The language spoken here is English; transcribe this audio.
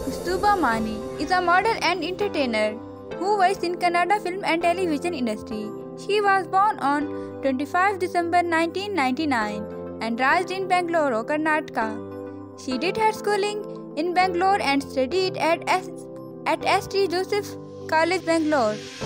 Kaustubha is a model and entertainer who works in Kannada film and television industry. She was born on 25 December 1999 and raised in Bangalore, Karnataka. She did her schooling in Bangalore and studied at St. Joseph College, Bangalore.